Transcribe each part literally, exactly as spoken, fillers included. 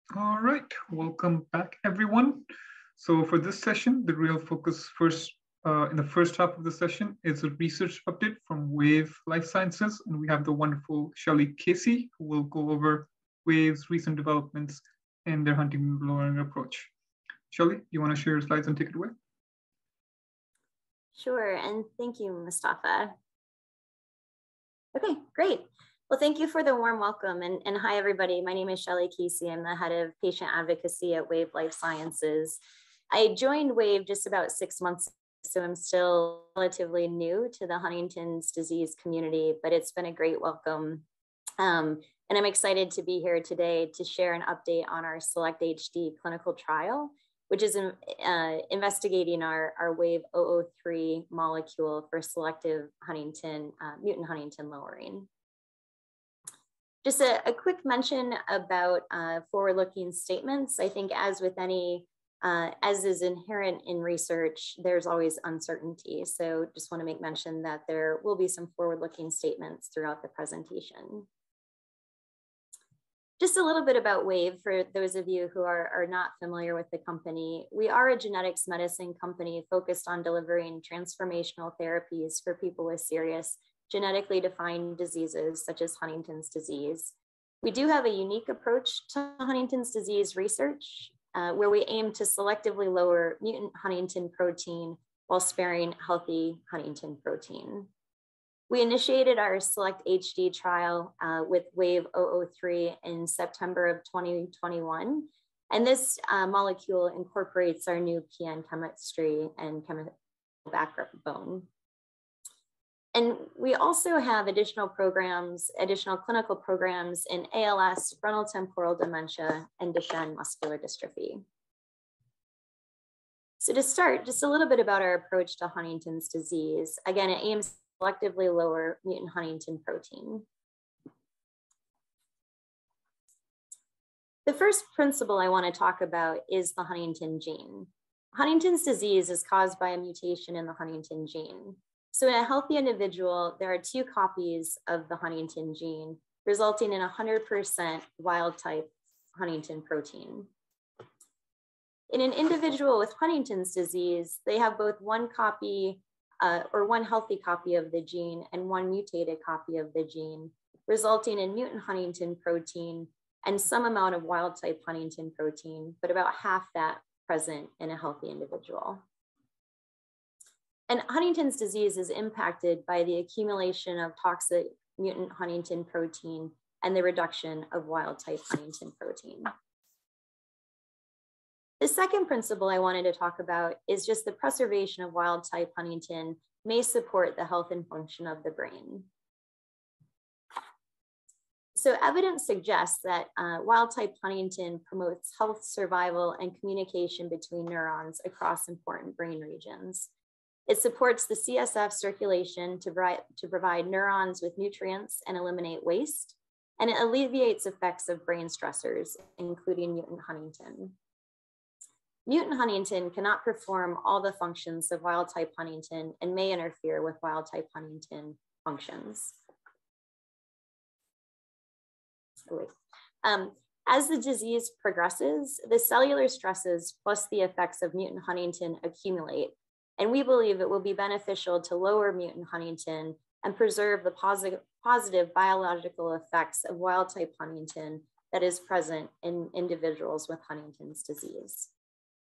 All right, welcome back, everyone. So for this session, the real focus first uh, in the first half of the session is a research update from Wave Life Sciences, and we have the wonderful Shelley Casey, who will go over Wave's recent developments in their Huntington lowering approach. Shelley, you want to share your slides and take it away? Sure, and thank you, Mustafa. Okay, great. Well, thank you for the warm welcome. And, and hi, everybody. My name is Shelley Casey. I'm the head of patient advocacy at Wave Life Sciences. I joined Wave just about six months ago, so I'm still relatively new to the Huntington's disease community, but it's been a great welcome. Um, and I'm excited to be here today to share an update on our Select H D clinical trial, which is uh, investigating our, our Wave zero zero three molecule for selective Huntington, uh, mutant Huntington lowering. Just a, a quick mention about uh, forward-looking statements. I think as with any, uh, as is inherent in research, there's always uncertainty. So just want to make mention that there will be some forward-looking statements throughout the presentation. Just a little bit about Wave for those of you who are, are not familiar with the company. We are a genetics medicine company focused on delivering transformational therapies for people with serious genetically defined diseases such as Huntington's disease. We do have a unique approach to Huntington's disease research uh, where we aim to selectively lower mutant Huntington protein while sparing healthy Huntington protein. We initiated our Select H D trial uh, with Wave zero zero three in September of twenty twenty-one. And this uh, molecule incorporates our new P N chemistry and chemical backbone. And we also have additional programs, additional clinical programs in A L S, frontotemporal dementia, and Duchenne muscular dystrophy. So to start, just a little bit about our approach to Huntington's disease. Again, it aims selectively lower mutant Huntington protein. The first principle I want to talk about is the Huntington gene. Huntington's disease is caused by a mutation in the Huntington gene. So in a healthy individual, there are two copies of the Huntington gene, resulting in one hundred percent wild type Huntington protein. In an individual with Huntington's disease, they have both one copy Uh, or one healthy copy of the gene and one mutated copy of the gene, resulting in mutant Huntington protein and some amount of wild type Huntington protein, but about half that present in a healthy individual. And Huntington's disease is impacted by the accumulation of toxic mutant Huntington protein and the reduction of wild type Huntington protein. The second principle I wanted to talk about is just the preservation of wild type Huntington may support the health and function of the brain. So evidence suggests that uh, wild type Huntington promotes health, survival, and communication between neurons across important brain regions. It supports the C S F circulation to, to provide neurons with nutrients and eliminate waste, and it alleviates effects of brain stressors, including mutant Huntington. Mutant Huntington cannot perform all the functions of wild type Huntington and may interfere with wild type Huntington functions. Um, as the disease progresses, the cellular stresses plus the effects of mutant Huntington accumulate, and we believe it will be beneficial to lower mutant Huntington and preserve the positive, positive biological effects of wild type Huntington that is present in individuals with Huntington's disease.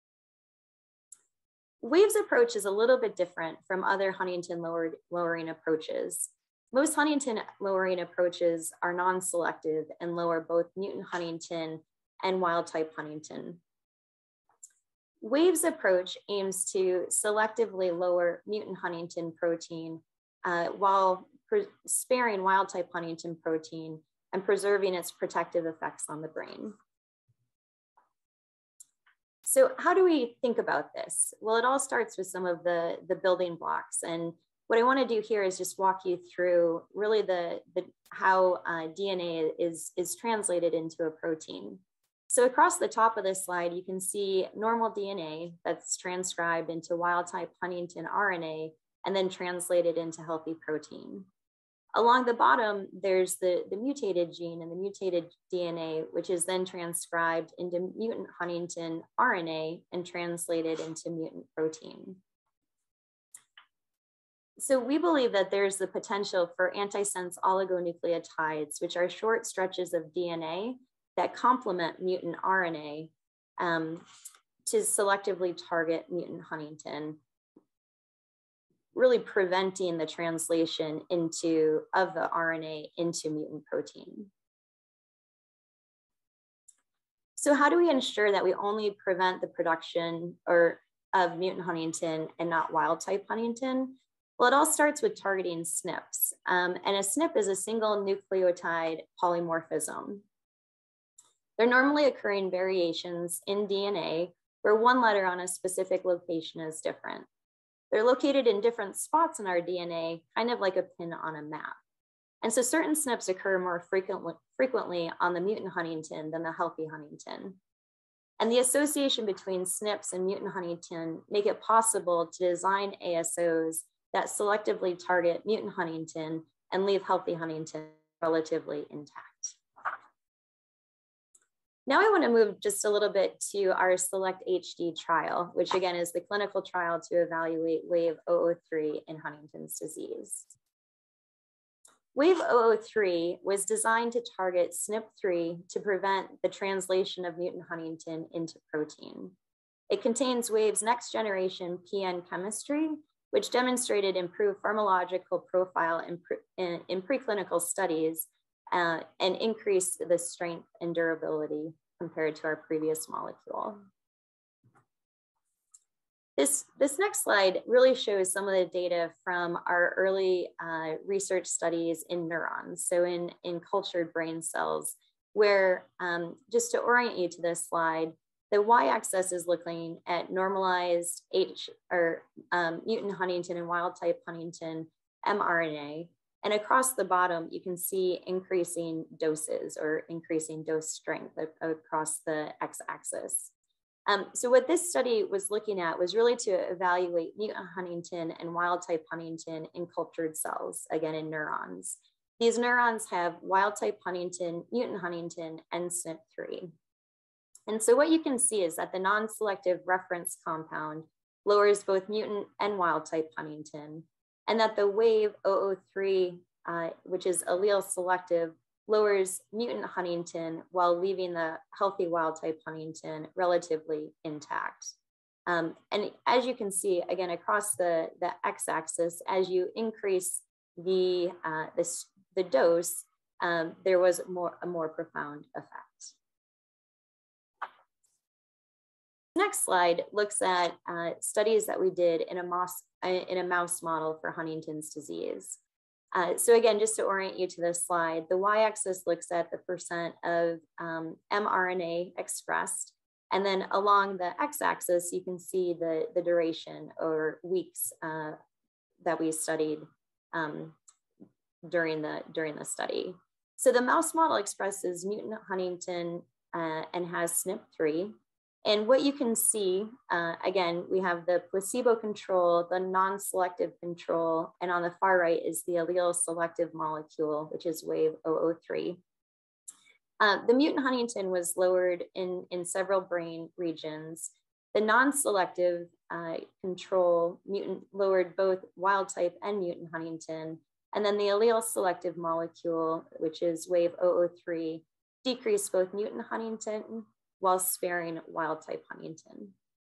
Wave's approach is a little bit different from other Huntington lowered, lowering approaches. Most Huntington lowering approaches are non-selective and lower both mutant Huntington and wild type Huntington. Wave's approach aims to selectively lower mutant Huntington protein uh, while sparing wild type Huntington protein and preserving its protective effects on the brain. So how do we think about this? Well, it all starts with some of the, the building blocks. And what I want to do here is just walk you through really the, the how uh, D N A is, is translated into a protein. So across the top of this slide, you can see normal D N A that's transcribed into wild type Huntington R N A and then translated into healthy protein. Along the bottom, there's the, the mutated gene and the mutated D N A, which is then transcribed into mutant Huntington R N A and translated into mutant protein. So we believe that there's the potential for antisense oligonucleotides, which are short stretches of D N A that complement mutant R N A um, to selectively target mutant Huntington, really preventing the translation into of the R N A into mutant protein. So how do we ensure that we only prevent the production or of mutant Huntington and not wild type Huntington? Well, it all starts with targeting S N Ps. Um, and a S N P is a single nucleotide polymorphism. They're normally occurring variations in D N A where one letter on a specific location is different. They're located in different spots in our D N A, kind of like a pin on a map. And so certain S N Ps occur more frequently, frequently on the mutant Huntington than the healthy Huntington. And the association between S N Ps and mutant Huntington make it possible to design A S Os that selectively target mutant Huntington and leave healthy Huntington relatively intact. Now I want to move just a little bit to our SELECT H D trial, which again is the clinical trial to evaluate WAVE zero zero three in Huntington's disease. WAVE zero zero three was designed to target S N P three to prevent the translation of mutant Huntington into protein. It contains WAVE's next generation P N chemistry, which demonstrated improved pharmacological profile in, pre in, in preclinical studies uh, and increased the strength and durability compared to our previous molecule. This, this next slide really shows some of the data from our early uh, research studies in neurons, so in, in cultured brain cells, where um, just to orient you to this slide, the y-axis is looking at normalized H or um, mutant Huntington and wild type Huntington mRNA. And across the bottom, you can see increasing doses or increasing dose strength across the x-axis. Um, so what this study was looking at was really to evaluate mutant Huntington and wild type Huntington in cultured cells, again in neurons. These neurons have wild type Huntington, mutant Huntington, and S N P three. And so what you can see is that the non-selective reference compound lowers both mutant and wild type Huntington, and that the WAVE zero zero three, uh, which is allele selective, lowers mutant Huntington while leaving the healthy wild type Huntington relatively intact. Um, and as you can see, again, across the, the x-axis, as you increase the, uh, the, the dose, um, there was more, a more profound effect. Next slide looks at uh, studies that we did in a, mouse, in a mouse model for Huntington's disease. Uh, so again, just to orient you to this slide, the y-axis looks at the percent of um, mRNA expressed. And then along the x-axis, you can see the, the duration or weeks uh, that we studied um, during, the, during the study. So the mouse model expresses mutant Huntington uh, and has S N P three. And what you can see, uh, again, we have the placebo control, the non-selective control, and on the far right is the allele selective molecule, which is WAVE zero zero three. Uh, the mutant Huntington was lowered in, in several brain regions. The non-selective uh, control mutant lowered both wild type and mutant Huntington. And then the allele selective molecule, which is WAVE zero zero three, decreased both mutant Huntington while sparing wild type Huntington.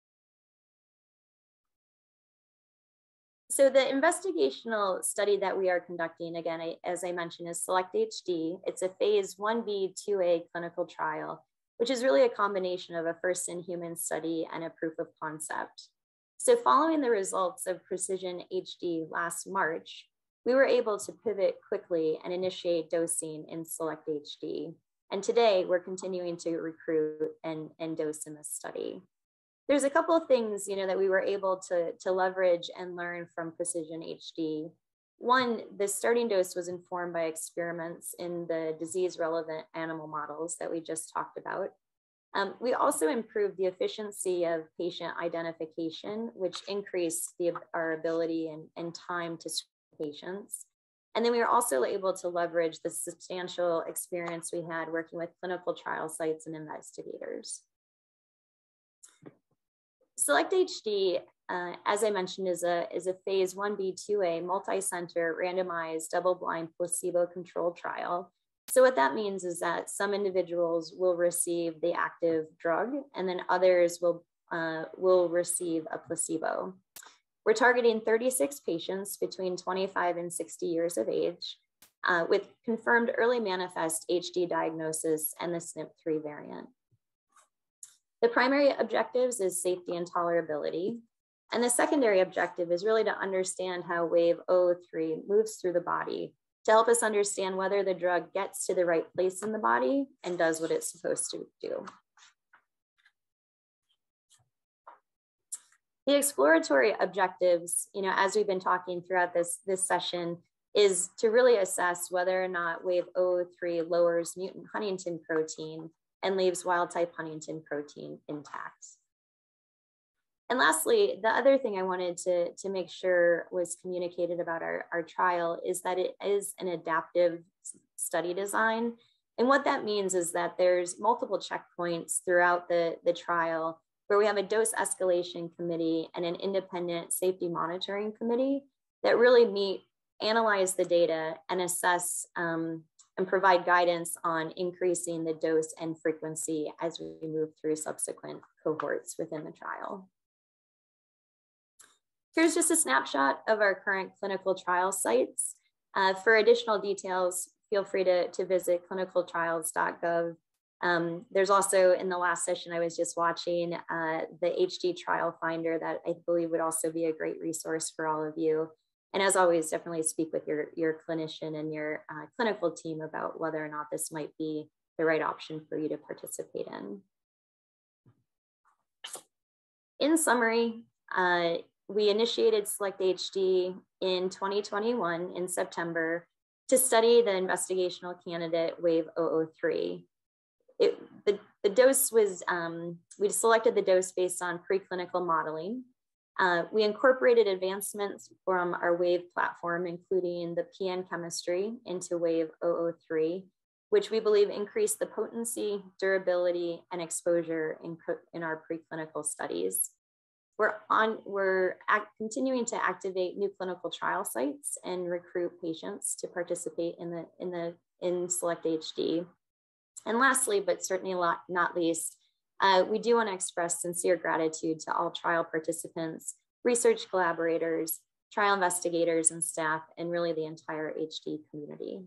So the investigational study that we are conducting, again, I, as I mentioned, is SELECT H D. It's a phase one B two A clinical trial, which is really a combination of a first in human study and a proof of concept. So following the results of Precision H D last March, we were able to pivot quickly and initiate dosing in SELECT H D. And today we're continuing to recruit and, and dose in this study. There's a couple of things, you know, that we were able to, to leverage and learn from Precision H D. One, the starting dose was informed by experiments in the disease relevant animal models that we just talked about. Um, we also improved the efficiency of patient identification, which increased the, our ability and, and time to screen patients. And then we were also able to leverage the substantial experience we had working with clinical trial sites and investigators. Select H D, uh, as I mentioned, is a, is a phase one B two A multi-center randomized double-blind placebo-controlled trial. So what that means is that some individuals will receive the active drug and then others will, uh, will receive a placebo. We're targeting thirty-six patients between twenty-five and sixty years of age uh, with confirmed early manifest H D diagnosis and the S N P three variant. The primary objectives is safety and tolerability. And the secondary objective is really to understand how wave zero zero three moves through the body to help us understand whether the drug gets to the right place in the body and does what it's supposed to do. The exploratory objectives, you know, as we've been talking throughout this, this session, is to really assess whether or not wave zero zero three lowers mutant Huntington protein and leaves wild type Huntington protein intact. And lastly, the other thing I wanted to, to make sure was communicated about our, our trial is that it is an adaptive study design. And what that means is that there's multiple checkpoints throughout the, the trial where we have a dose escalation committee and an independent safety monitoring committee that really meet, analyze the data and assess um, and provide guidance on increasing the dose and frequency as we move through subsequent cohorts within the trial. Here's just a snapshot of our current clinical trial sites. Uh, for additional details, feel free to, to visit clinical trials dot gov. Um, there's also, in the last session I was just watching, uh, the H D Trial Finder that I believe would also be a great resource for all of you. And as always, definitely speak with your, your clinician and your uh, clinical team about whether or not this might be the right option for you to participate in. In summary, uh, we initiated Select H D in twenty twenty-one in September to study the investigational candidate wave zero zero three. It, the, the dose was, um, we selected the dose based on preclinical modeling. Uh, we incorporated advancements from our WAVE platform, including the P N chemistry into wave zero zero three, which we believe increased the potency, durability, and exposure in, in our preclinical studies. We're, on, we're act, continuing to activate new clinical trial sites and recruit patients to participate in, the, in, the, in Select H D. And lastly, but certainly not least, uh, we do want to express sincere gratitude to all trial participants, research collaborators, trial investigators and staff, and really the entire H D community.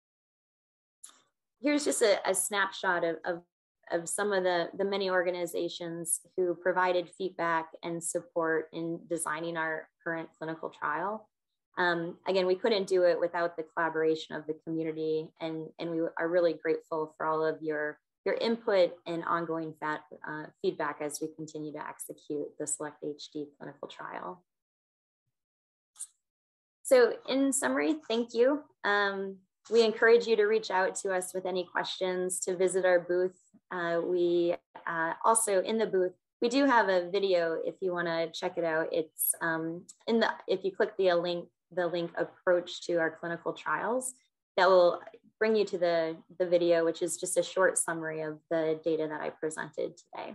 Here's just a, a snapshot of, of, of some of the, the many organizations who provided feedback and support in designing our current clinical trial. Um, again, we couldn't do it without the collaboration of the community, and, and we are really grateful for all of your, your input and ongoing fat, uh, feedback as we continue to execute the Select H D clinical trial. So in summary, thank you. Um, we encourage you to reach out to us with any questions, to visit our booth. Uh, we uh, also, in the booth, we do have a video if you want to check it out. It's um, in the, if you click the link, the link approach to our clinical trials, that will bring you to the, the video, which is just a short summary of the data that I presented today.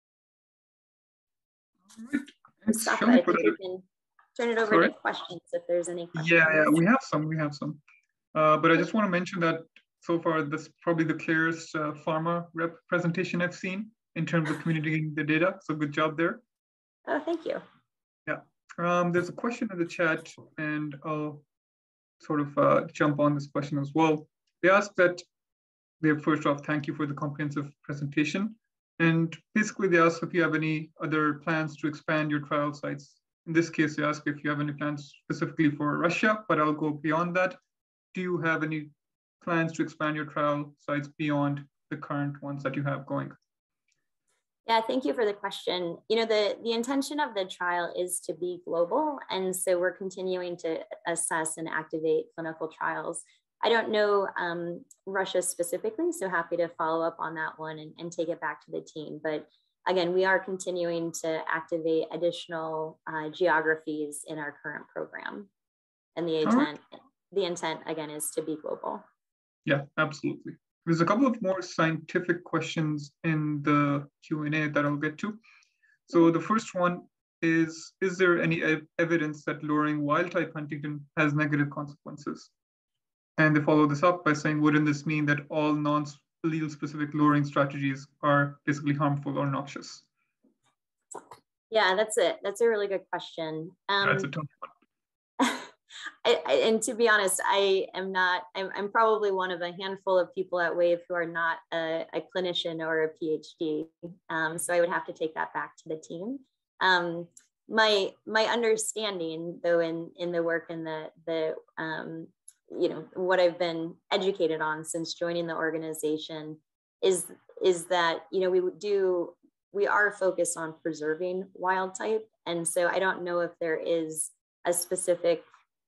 All right. Stop it. I think we can turn it over Sorry? to questions if there's any questions. Yeah, yeah, we have some, we have some. Uh, but I just want to mention that so far, this is probably the clearest uh, pharma rep presentation I've seen in terms of communicating the data. So good job there. Oh, thank you. Yeah. Um, there's a question in the chat, and I'll sort of uh, jump on this question as well. They ask that, they first off, thank you for the comprehensive presentation. And basically they ask if you have any other plans to expand your trial sites. In this case, they ask if you have any plans specifically for Russia, but I'll go beyond that. Do you have any plans to expand your trial sites beyond the current ones that you have going? Yeah, thank you for the question. You know, the, the intention of the trial is to be global. And so we're continuing to assess and activate clinical trials. I don't know um, Russia specifically, so happy to follow up on that one and, and take it back to the team. But again, we are continuing to activate additional uh, geographies in our current program. And the intent, the intent, again, is to be global. Yeah, absolutely. There's a couple of more scientific questions in the Q and A that I'll get to. So the first one is, is there any ev evidence that lowering wild-type Huntington has negative consequences? And they follow this up by saying, wouldn't this mean that all non-allele-specific lowering strategies are basically harmful or noxious? Yeah, that's it. That's a really good question. Um, That's a tough one. I, I, and to be honest, I am not, I'm, I'm probably one of a handful of people at WAVE who are not a, a clinician or a PhD. Um, so I would have to take that back to the team. Um, my, my understanding though, in, in the work and the, the um, you know, what I've been educated on since joining the organization is, is that, you know, we would do, we are focused on preserving wild type. And so I don't know if there is a specific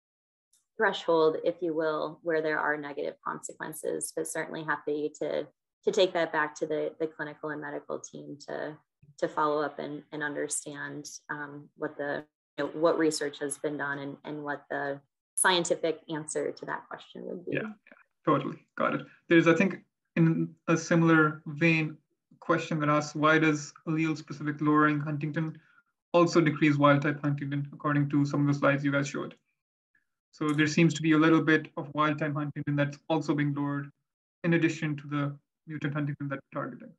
threshold, if you will, where there are negative consequences, but certainly happy to, to take that back to the, the clinical and medical team to, to follow up and, and understand um, what the, you know, what research has been done and, and what the scientific answer to that question would be. Yeah, yeah, totally. Got it. There's, I think, in a similar vein, question that asks, why does allele-specific lowering Huntington also decrease wild-type Huntington, according to some of the slides you guys showed? So there seems to be a little bit of wild-type Huntington that's also being lowered in addition to the mutant Huntington that we're targeting.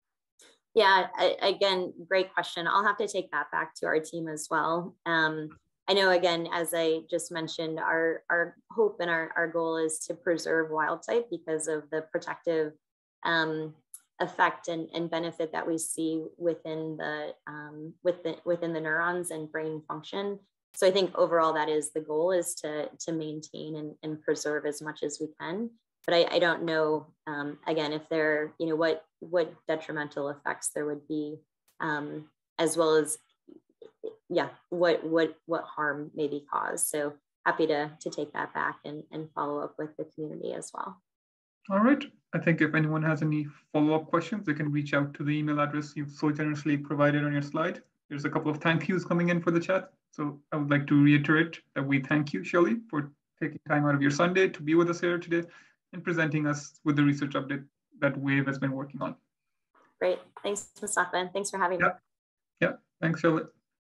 Yeah, I, again, great question. I'll have to take that back to our team as well. Um, I know, again, as I just mentioned, our, our hope and our, our goal is to preserve wild type because of the protective um, effect and, and benefit that we see within the, um, within, within the neurons and brain function. So I think overall that is the goal, is to, to maintain and, and preserve as much as we can. But I, I don't know, um, again, if there, you know, what, what detrimental effects there would be, um, as well as, yeah, what, what, what harm may be caused. So happy to, to take that back and, and follow up with the community as well. All right. I think if anyone has any follow-up questions, they can reach out to the email address you've so generously provided on your slide. There's a couple of thank yous coming in for the chat. So I would like to reiterate that we thank you, Shelley, for taking time out of your Sunday to be with us here today and presenting us with the research update that WAVE has been working on. Great. Thanks, Mustafa. And thanks for having yeah. me. Yeah. Thanks, Shelley.